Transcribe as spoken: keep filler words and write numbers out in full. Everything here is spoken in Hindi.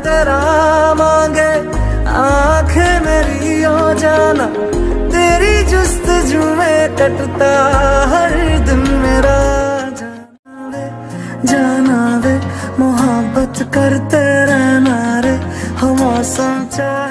तेरा मांगे आंखें मेरी हो जाना, तेरी जुस्तजू में कटता हर दिन मेरा। जाना वे जाना वे मोहब्बत करते रहना रे, हम मौसम चाहे